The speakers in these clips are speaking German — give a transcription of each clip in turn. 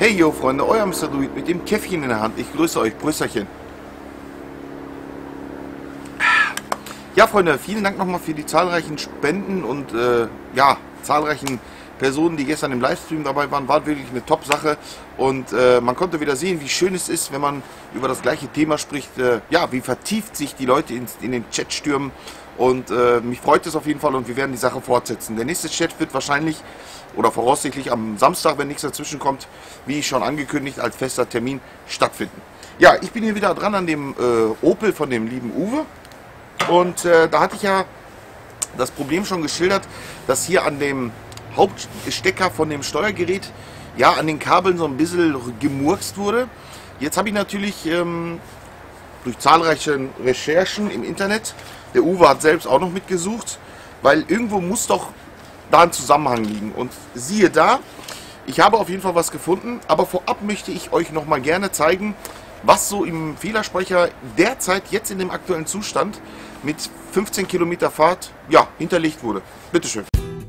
Hey yo Freunde, euer Mr. Druid mit dem Käffchen in der Hand. Ich grüße euch, Brüsterchen. Ja Freunde, vielen Dank nochmal für die zahlreichen Spenden und ja, zahlreichen Personen, die gestern im Livestream dabei waren. War wirklich eine Top-Sache und man konnte wieder sehen, wie schön es ist, wenn man über das gleiche Thema spricht. Ja, wie vertieft sich die Leute in den Chat stürmen und mich freut es auf jeden Fall und wir werden die Sache fortsetzen. Der nächste Chat wird wahrscheinlich oder voraussichtlich am Samstag, wenn nichts dazwischen kommt, wie schon angekündigt, als fester Termin stattfinden. Ja, ich bin hier wieder dran an dem Opel von dem lieben Uwe und da hatte ich ja das Problem schon geschildert, dass hier an dem Hauptstecker von dem Steuergerät, ja, an den Kabeln so ein bisschen gemurkst wurde. Jetzt habe ich natürlich durch zahlreiche Recherchen im Internet, der Uwe hat selbst auch noch mitgesucht, weil irgendwo muss doch da ein Zusammenhang liegen. Und siehe da, ich habe auf jeden Fall was gefunden, aber vorab möchte ich euch noch mal gerne zeigen, was so im Fehlerspeicher derzeit jetzt in dem aktuellen Zustand mit 15 Kilometer Fahrt, ja, hinterlegt wurde. Bitteschön.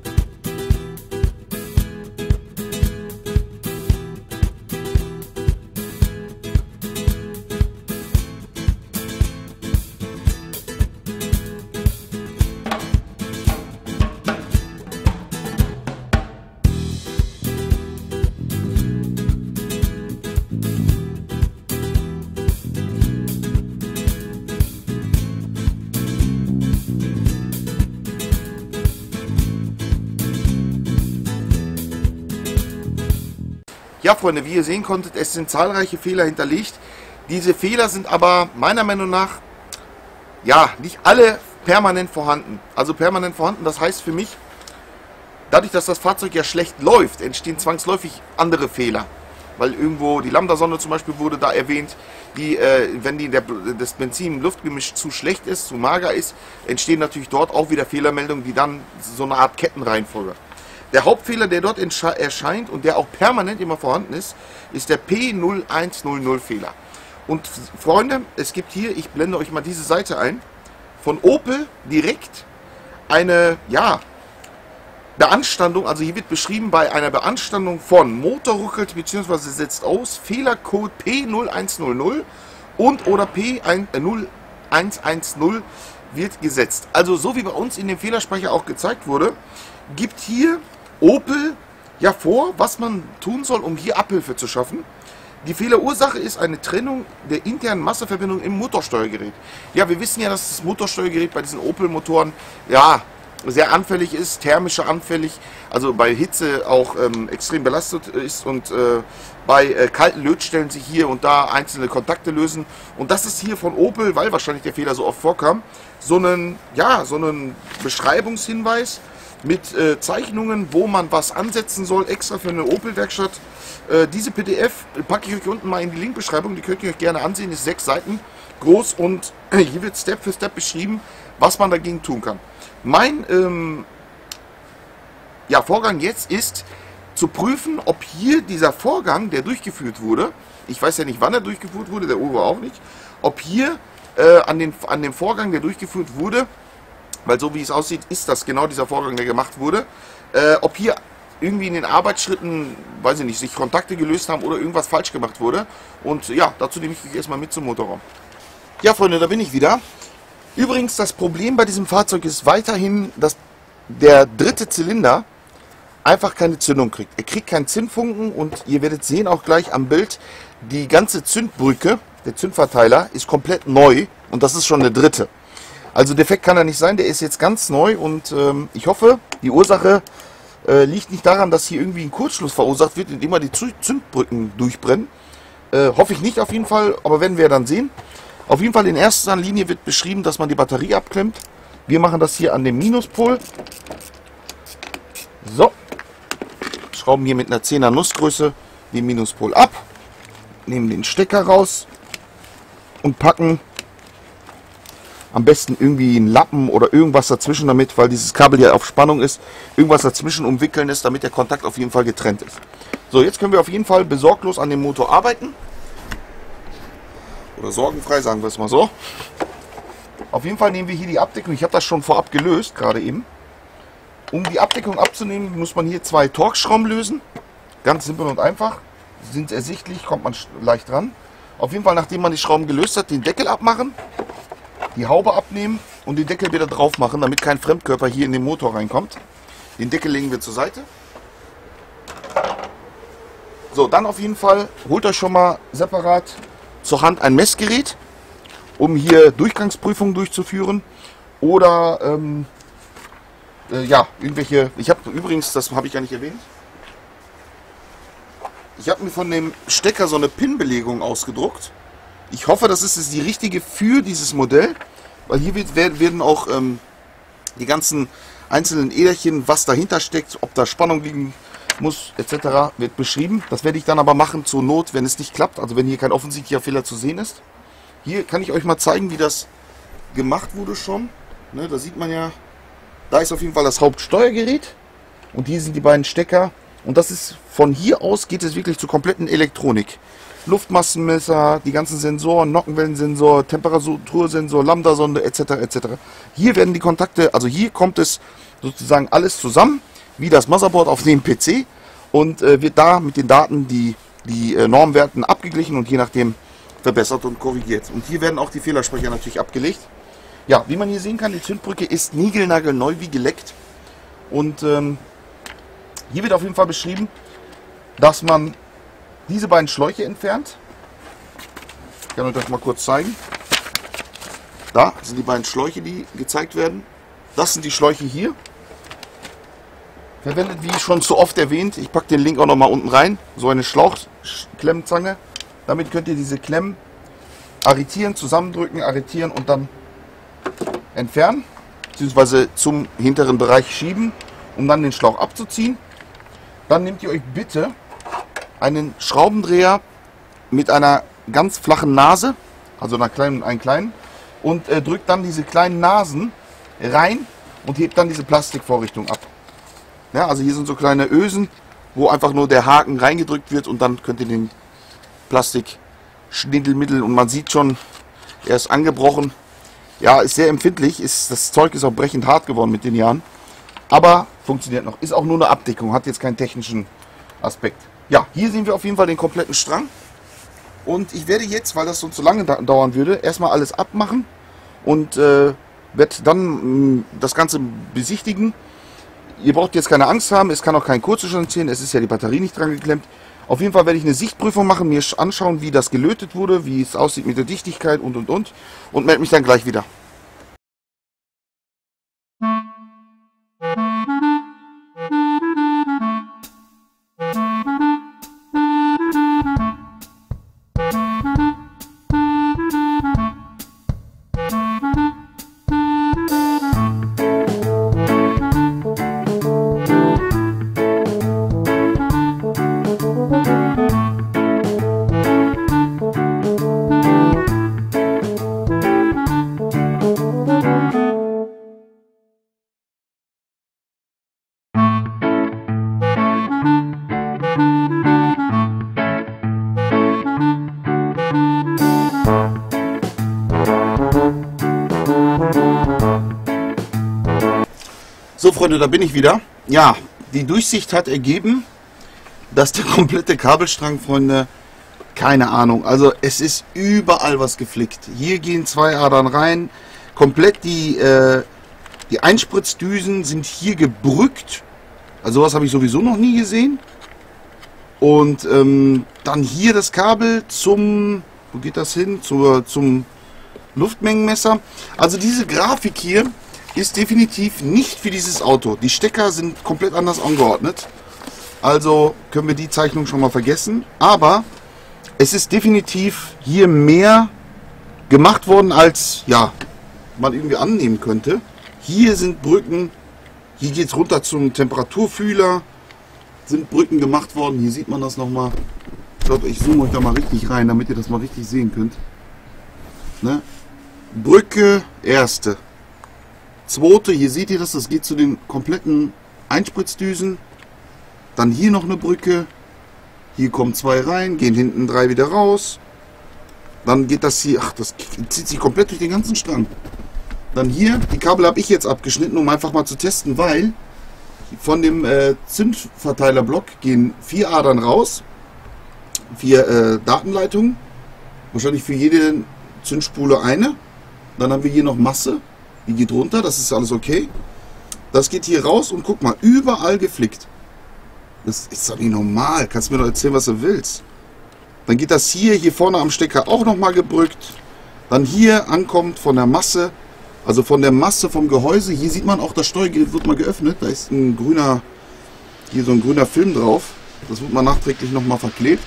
Ja Freunde, wie ihr sehen konntet, es sind zahlreiche Fehler hinterlegt. Diese Fehler sind aber meiner Meinung nach, ja, nicht alle permanent vorhanden. Also permanent vorhanden, das heißt für mich, dadurch, dass das Fahrzeug ja schlecht läuft, entstehen zwangsläufig andere Fehler. Weil irgendwo die Lambda-Sonde zum Beispiel wurde da erwähnt, die, wenn das Benzin-Luftgemisch zu schlecht ist, zu mager ist, entstehen natürlich dort auch wieder Fehlermeldungen, die dann so eine Art Kettenreihenfolge. Der Hauptfehler, der dort erscheint und der auch permanent immer vorhanden ist, ist der P0100-Fehler. Und Freunde, es gibt hier, ich blende euch mal diese Seite ein, von Opel direkt eine, ja, Beanstandung, also hier wird beschrieben, bei einer Beanstandung von Motor ruckelt bzw. setzt aus, Fehlercode P0100 und oder P0110 wird gesetzt. Also so wie bei uns in dem Fehlerspeicher auch gezeigt wurde, gibt hier Opel ja vor, was man tun soll, um hier Abhilfe zu schaffen. Die Fehlerursache ist eine Trennung der internen Masseverbindung im Motorsteuergerät. Ja, wir wissen ja, dass das Motorsteuergerät bei diesen Opel-Motoren ja sehr anfällig ist, thermischer anfällig, also bei Hitze auch extrem belastet ist und bei kalten Lötstellen sich hier und da einzelne Kontakte lösen. Und das ist hier von Opel, weil wahrscheinlich der Fehler so oft vorkam, so einen Beschreibungshinweis mit Zeichnungen, wo man was ansetzen soll, extra für eine Opel-Werkstatt. Diese PDF packe ich euch unten mal in die Linkbeschreibung, die könnt ihr euch gerne ansehen, ist 6 Seiten groß und hier wird Step für Step beschrieben, was man dagegen tun kann. Mein Vorgang jetzt ist, zu prüfen, ob hier dieser Vorgang, der durchgeführt wurde, ich weiß ja nicht, wann er durchgeführt wurde, der Uwe auch nicht, ob hier an dem Vorgang, der durchgeführt wurde, weil so wie es aussieht, ist das genau dieser Vorgang, der gemacht wurde, ob hier irgendwie in den Arbeitsschritten, weiß ich nicht, sich Kontakte gelöst haben oder irgendwas falsch gemacht wurde. Und ja, dazu nehme ich euch erstmal mit zum Motorraum. Ja Freunde, da bin ich wieder. Übrigens, das Problem bei diesem Fahrzeug ist weiterhin, dass der dritte Zylinder einfach keine Zündung kriegt. Er kriegt keinen Zündfunken und ihr werdet sehen auch gleich am Bild, die ganze Zündbrücke, der Zündverteiler, ist komplett neu und das ist schon der dritte. Also defekt kann er nicht sein, der ist jetzt ganz neu und ich hoffe, die Ursache liegt nicht daran, dass hier irgendwie ein Kurzschluss verursacht wird, indem die Zündbrücken durchbrennen. Hoffe ich nicht auf jeden Fall, aber werden wir dann sehen. Auf jeden Fall in erster Linie wird beschrieben, dass man die Batterie abklemmt. Wir machen das hier an dem Minuspol. So, schrauben hier mit einer 10er Nussgröße den Minuspol ab, nehmen den Stecker raus und packen am besten irgendwie einen Lappen oder irgendwas dazwischen damit, weil dieses Kabel ja auf Spannung ist, irgendwas dazwischen umwickeln ist, damit der Kontakt auf jeden Fall getrennt ist. So, jetzt können wir auf jeden Fall besorglos an dem Motor arbeiten. Oder sorgenfrei, sagen wir es mal so. Auf jeden Fall nehmen wir hier die Abdeckung. Ich habe das schon vorab gelöst, gerade eben. Um die Abdeckung abzunehmen, muss man hier 2 Torx-Schrauben lösen. Ganz simpel und einfach. sind ersichtlich, kommt man leicht dran. Auf jeden Fall, nachdem man die Schrauben gelöst hat, den Deckel abmachen, die Haube abnehmen und den Deckel wieder drauf machen, damit kein Fremdkörper hier in den Motor reinkommt. Den Deckel legen wir zur Seite. So, dann auf jeden Fall holt euch schon mal separat zur Hand ein Messgerät, um hier Durchgangsprüfungen durchzuführen. Oder ja, irgendwelche. Ich habe übrigens, das habe ich gar nicht erwähnt. Ich habe mir von dem Stecker so eine Pin-Belegung ausgedruckt. Ich hoffe, das ist die richtige für dieses Modell, weil hier werden auch die ganzen einzelnen Äderchen, was dahinter steckt, ob da Spannung liegen muss, etc., wird beschrieben. Das werde ich dann aber machen zur Not, wenn es nicht klappt, also wenn hier kein offensichtlicher Fehler zu sehen ist. Hier kann ich euch mal zeigen, wie das gemacht wurde schon. Ne, da sieht man ja, da ist auf jeden Fall das Hauptsteuergerät und hier sind die beiden Stecker. Und das ist, von hier aus geht es wirklich zur kompletten Elektronik. Luftmassenmesser, die ganzen Sensoren, Nockenwellensensor, Temperatursensor, Lambda-Sonde etc. etc. Hier werden die Kontakte, also hier kommt es sozusagen alles zusammen, wie das Motherboard auf dem PC und wird da mit den Daten die Normwerten abgeglichen und je nachdem verbessert und korrigiert. Und hier werden auch die Fehlersprecher natürlich abgelegt. Ja, wie man hier sehen kann, die Zündbrücke ist niegelnagelneu wie geleckt und hier wird auf jeden Fall beschrieben, dass man diese beiden Schläuche entfernt. Ich kann euch das mal kurz zeigen. Da sind die beiden Schläuche, die gezeigt werden. Das sind die Schläuche hier. Verwendet, wie schon so oft erwähnt, ich packe den Link auch noch mal unten rein, so eine Schlauchklemmzange. Damit könnt ihr diese Klemmen arretieren, zusammendrücken, arretieren und dann entfernen, beziehungsweise zum hinteren Bereich schieben, um dann den Schlauch abzuziehen. Dann nehmt ihr euch bitte einen Schraubendreher mit einer ganz flachen Nase, also einen kleinen, und drückt dann diese kleinen Nasen rein und hebt dann diese Plastikvorrichtung ab. Ja, also hier sind so kleine Ösen, wo einfach nur der Haken reingedrückt wird und dann könnt ihr den Plastik schnittelmitteln und man sieht schon, er ist angebrochen. Ja, ist sehr empfindlich, das Zeug ist auch brechend hart geworden mit den Jahren, aber funktioniert noch. Ist auch nur eine Abdeckung, hat jetzt keinen technischen Aspekt. Ja, hier sehen wir auf jeden Fall den kompletten Strang. Und ich werde jetzt, weil das sonst zu lange dauern würde, erstmal alles abmachen und werde dann das Ganze besichtigen. Ihr braucht jetzt keine Angst haben, es kann auch kein Kurzzustand entstehen, es ist ja die Batterie nicht dran geklemmt. Auf jeden Fall werde ich eine Sichtprüfung machen, mir anschauen, wie das gelötet wurde, wie es aussieht mit der Dichtigkeit und melde mich dann gleich wieder. So Freunde, da bin ich wieder. Ja, die Durchsicht hat ergeben, dass der komplette Kabelstrang, Freunde, keine Ahnung, also es ist überall was geflickt. Hier gehen zwei Adern rein, komplett die Einspritzdüsen sind hier gebrückt. Also sowas habe ich sowieso noch nie gesehen. Und dann hier das Kabel zum, wo geht das hin? Zum Luftmengenmesser. Also diese Grafik hier ist definitiv nicht für dieses Auto. Die Stecker sind komplett anders angeordnet. Also können wir die Zeichnung schon mal vergessen. Aber es ist definitiv hier mehr gemacht worden, als ja, man irgendwie annehmen könnte. Hier sind Brücken, hier geht es runter zum Temperaturfühler, sind Brücken gemacht worden. Hier sieht man das nochmal. Ich glaube, ich zoome euch da mal richtig rein, damit ihr das mal richtig sehen könnt. Ne? Brücke, erste. Zweite, hier seht ihr das, das geht zu den kompletten Einspritzdüsen. Dann hier noch eine Brücke. Hier kommen zwei rein, gehen hinten drei wieder raus. Dann geht das hier, ach, das zieht sich komplett durch den ganzen Strang. Dann hier, die Kabel habe ich jetzt abgeschnitten, um einfach mal zu testen, weil von dem Zündverteilerblock gehen 4 Adern raus. 4 Datenleitungen. Wahrscheinlich für jede Zündspule eine. Dann haben wir hier noch Masse. Die geht runter, das ist alles okay. Das geht hier raus und guck mal, überall geflickt. Das ist doch nicht normal. Kannst mir doch erzählen, was du willst. Dann geht das hier vorne am Stecker auch nochmal gebrückt. Dann hier ankommt von der Masse, also von der Masse vom Gehäuse. Hier sieht man auch, das Steuergerät wird mal geöffnet. Da ist ein grüner, hier so ein grüner Film drauf. Das wird mal nachträglich nochmal verklebt.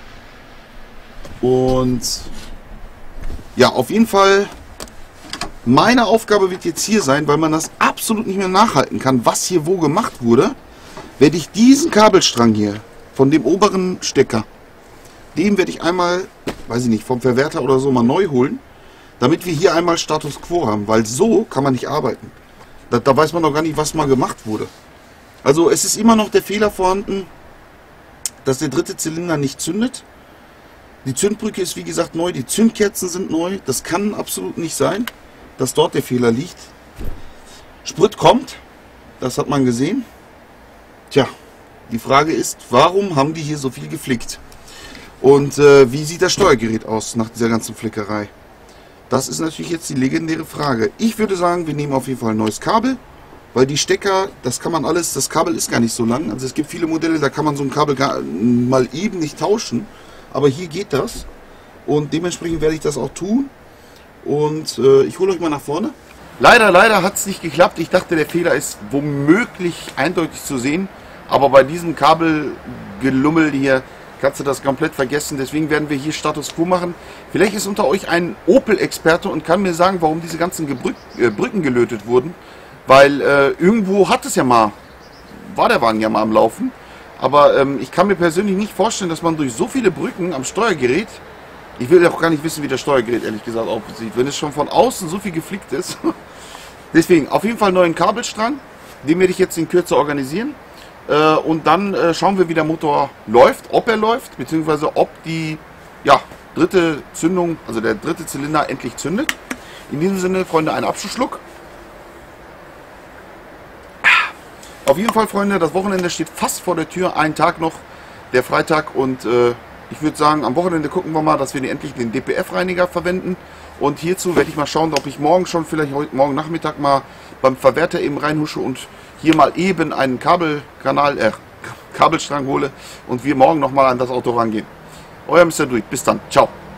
Und ja, auf jeden Fall, meine Aufgabe wird jetzt hier sein, weil man das absolut nicht mehr nachhalten kann, was hier wo gemacht wurde, werde ich diesen Kabelstrang hier von dem oberen Stecker, den werde ich einmal, weiß ich nicht, vom Verwerter oder so mal neu holen, damit wir hier einmal Status Quo haben, weil so kann man nicht arbeiten. Da weiß man noch gar nicht, was mal gemacht wurde. Also es ist immer noch der Fehler vorhanden, dass der dritte Zylinder nicht zündet. Die Zündbrücke ist wie gesagt neu, die Zündkerzen sind neu. Das kann absolut nicht sein, dass dort der Fehler liegt. Sprit kommt, das hat man gesehen. Tja, die Frage ist, warum haben die hier so viel geflickt? Und wie sieht das Steuergerät aus nach dieser ganzen Flickerei? Das ist natürlich jetzt die legendäre Frage. Ich würde sagen, wir nehmen auf jeden Fall ein neues Kabel, weil die Stecker, das kann man alles, das Kabel ist gar nicht so lang. Also es gibt viele Modelle, da kann man so ein Kabel mal eben nicht tauschen. Aber hier geht das. Und dementsprechend werde ich das auch tun. Und ich hole euch mal nach vorne. Leider hat es nicht geklappt. Ich dachte, der Fehler ist womöglich eindeutig zu sehen. Aber bei diesem Kabelgelummel hier kannst du das komplett vergessen. Deswegen werden wir hier Status Quo machen. Vielleicht ist unter euch ein Opel-Experte und kann mir sagen, warum diese ganzen Brücken gelötet wurden. Weil irgendwo hat es ja mal, war der Wagen ja mal am Laufen. Aber ich kann mir persönlich nicht vorstellen, dass man durch so viele Brücken am Steuergerät, ich will auch gar nicht wissen, wie das Steuergerät ehrlich gesagt aussieht, wenn es schon von außen so viel geflickt ist. Deswegen auf jeden Fall neuen Kabelstrang, den werde ich jetzt in Kürze organisieren. Und dann schauen wir, wie der Motor läuft, ob er läuft, beziehungsweise ob die dritte Zündung, also der dritte Zylinder endlich zündet. In diesem Sinne, Freunde, ein Abschlussschluck. Auf jeden Fall, Freunde, das Wochenende steht fast vor der Tür, einen Tag noch, der Freitag, und ich würde sagen, am Wochenende gucken wir mal, dass wir endlich den DPF-Reiniger verwenden. Und hierzu werde ich mal schauen, ob ich morgen schon, vielleicht heute Morgen Nachmittag mal beim Verwerter eben reinhusche und hier mal eben einen Kabelstrang hole und wir morgen nochmal an das Auto rangehen. Euer Mr. Druid, bis dann, ciao.